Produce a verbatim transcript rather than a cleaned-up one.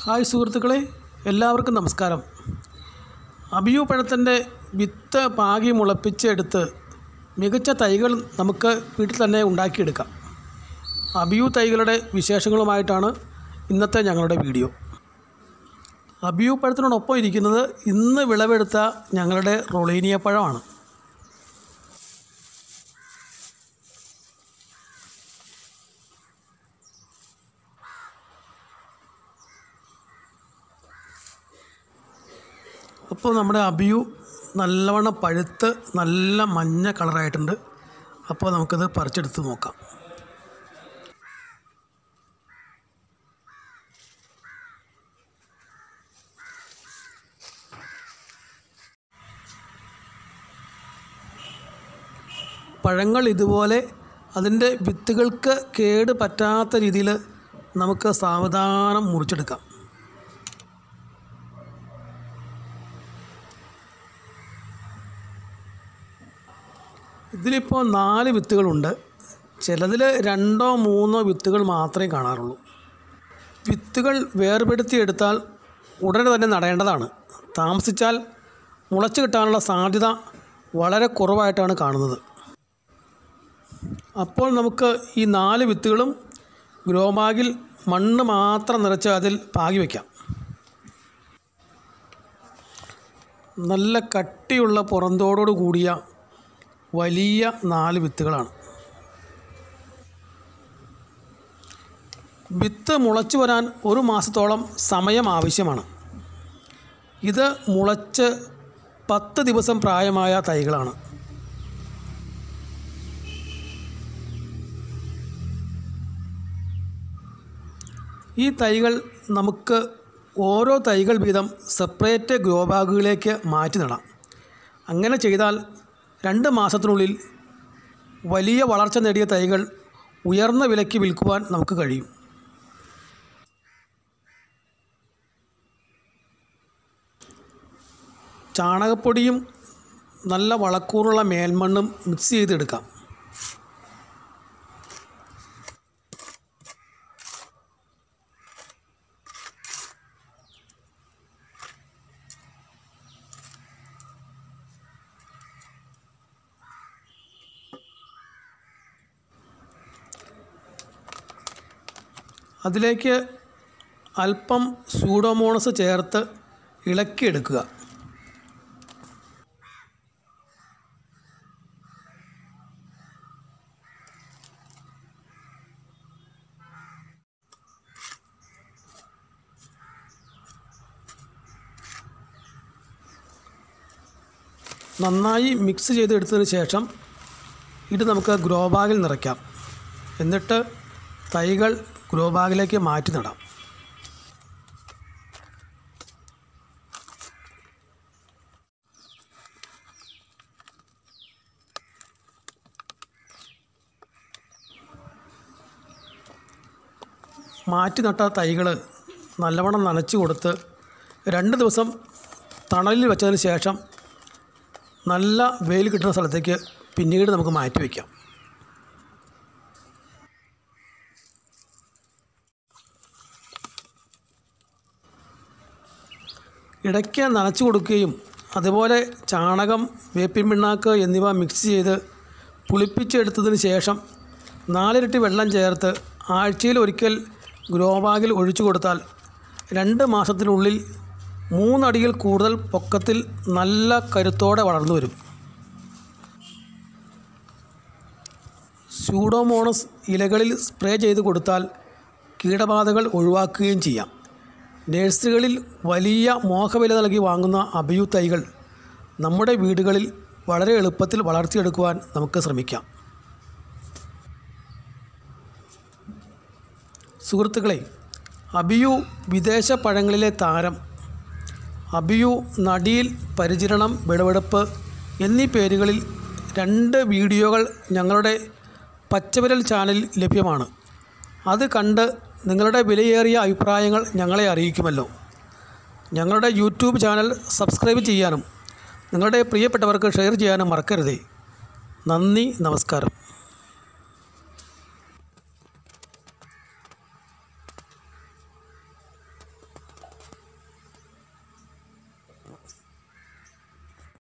Hi സുഹൃത്തുക്കളെ, എല്ലാവർക്കും നമസ്കാരം. അബിയു പഴത്തിൻ്റെ വിത്ത് പാകി മുളപ്പിച്ചെടുത്ത് മികച്ച തൈകൾ നമുക്ക് വീട്ടിൽ തന്നെ ഉണ്ടാക്കിയെടുക്കാം. അബിയു തൈകളുടെ വിശേഷങ്ങളുമായിട്ടാണ് ഇന്നത്തെ ഞങ്ങളുടെ വീഡിയോ. അബിയു പഴത്തിനോടൊപ്പം ഇരിക്കുന്നത് ഇന്ന് വിളവെടുത്ത ഞങ്ങളുടെ റൊളീനിയ പഴമാണ്. അപ്പോൾ നമ്മുടെ അബിയു നല്ലവണ്ണം പഴുത്ത് നല്ല മഞ്ഞ കളറായിട്ടുണ്ട്. അപ്പോൾ നമുക്കത് പറിച്ചെടുത്ത് നോക്കാം. പഴങ്ങൾ ഇതുപോലെ അതിൻ്റെ വിത്തുകൾക്ക് കേട് പറ്റാത്ത രീതിയിൽ നമുക്ക് സാവധാനം മുറിച്ചെടുക്കാം. ഇതിലിപ്പോൾ നാല് വിത്തുകളുണ്ട്. ചിലതിൽ രണ്ടോ മൂന്നോ വിത്തുകൾ മാത്രമേ കാണാറുള്ളൂ. വിത്തുകൾ വേർപെടുത്തിയെടുത്താൽ ഉടനെ തന്നെ നടേണ്ടതാണ്. താമസിച്ചാൽ മുളച്ച് കിട്ടാനുള്ള സാധ്യത വളരെ കുറവായിട്ടാണ് കാണുന്നത്. അപ്പോൾ നമുക്ക് ഈ നാല് വിത്തുകളും ഗ്രോ ബാഗിൽ മണ്ണ് മാത്രം നിറച്ച് അതിൽ പാകി വയ്ക്കാം. നല്ല കട്ടിയുള്ള പുറന്തോടോട് കൂടിയ വലിയ നാല് വിത്തുകളാണ്. വിത്ത് മുളച്ചു വരാൻ ഒരു മാസത്തോളം സമയം ആവശ്യമാണ്. ഇത് മുളച്ച് പത്ത് ദിവസം പ്രായമായ തൈകളാണ്. ഈ തൈകൾ നമുക്ക് ഓരോ തൈകൾ വീതം സെപ്പറേറ്റ് ഗ്രോ ബാഗുകളിലേക്ക് മാറ്റി നടാം. അങ്ങനെ ചെയ്താൽ രണ്ട് മാസത്തിനുള്ളിൽ വലിയ വളർച്ച നേടിയ തൈകൾ ഉയർന്ന വിലയ്ക്ക് വിൽക്കുവാൻ നമുക്ക് കഴിയും. ചാണകപ്പൊടിയും നല്ല വളക്കൂറുള്ള മേൽമണ്ണും മിക്സ് ചെയ്തെടുക്കാം. അതിലേക്ക് അല്പം സ്യൂഡോമോണസ് ചേർത്ത് ഇളക്കിയെടുക്കുക. നന്നായി മിക്സ് ചെയ്തെടുത്തതിന് ശേഷം ഇത് നമുക്ക് ഗ്രോ ബാഗിൽ നിറയ്ക്കാം. എന്നിട്ട് തൈകൾ ഗ്രോ ബാഗിലേക്ക് മാറ്റി നടാം. മാറ്റി നട്ട തൈകൾ നല്ലവണ്ണം നനച്ച് കൊടുത്ത് രണ്ട് ദിവസം തണലിൽ വെച്ചതിന് ശേഷം നല്ല വെയിൽ കിട്ടുന്ന സ്ഥലത്തേക്ക് പിന്നീട് നമുക്ക് മാറ്റി വയ്ക്കാം. ഇടയ്ക്ക് നനച്ചു കൊടുക്കുകയും അതുപോലെ ചാണകം, വേപ്പിൻ പിണ്ണാക്ക് എന്നിവ മിക്സ് ചെയ്ത് പുളിപ്പിച്ചെടുത്തതിന് ശേഷം നാലിരട്ടി വെള്ളം ചേർത്ത് ആഴ്ചയിൽ ഒരിക്കൽ ഗ്രോ ബാഗിൽ ഒഴിച്ചു കൊടുത്താൽ രണ്ട് മാസത്തിനുള്ളിൽ മൂന്നടിയിൽ കൂടുതൽ പൊക്കത്തിൽ നല്ല കരുത്തോടെ വളർന്നു വരും. സ്യൂഡോമോണസ് ഇലകളിൽ സ്പ്രേ ചെയ്ത് കൊടുത്താൽ കീടബാധകൾ ഒഴിവാക്കുകയും ചെയ്യാം. നഴ്സറികളിൽ വലിയ മോഹവില നൽകി വാങ്ങുന്ന അബിയു തൈകൾ നമ്മുടെ വീടുകളിൽ വളരെ എളുപ്പത്തിൽ വളർത്തിയെടുക്കുവാൻ നമുക്ക് ശ്രമിക്കാം. സുഹൃത്തുക്കളെ, അബിയു വിദേശ പഴങ്ങളിലെ താരം. അബിയു നടീൽ, പരിചരണം, വിളവെടുപ്പ് എന്നീ പേരുകളിൽ രണ്ട് വീഡിയോകൾ ഞങ്ങളുടെ പച്ചവിരൽ ചാനലിൽ ലഭ്യമാണ്. അത് കണ്ട് നിങ്ങളുടെ വിലയേറിയ അഭിപ്രായങ്ങൾ ഞങ്ങളെ അറിയിക്കുമല്ലോ. ഞങ്ങളുടെ യൂട്യൂബ് ചാനൽ സബ്സ്ക്രൈബ് ചെയ്യാനും നിങ്ങളുടെ പ്രിയപ്പെട്ടവർക്ക് ഷെയർ ചെയ്യാനും മറക്കരുതേ. നന്ദി, നമസ്കാരം.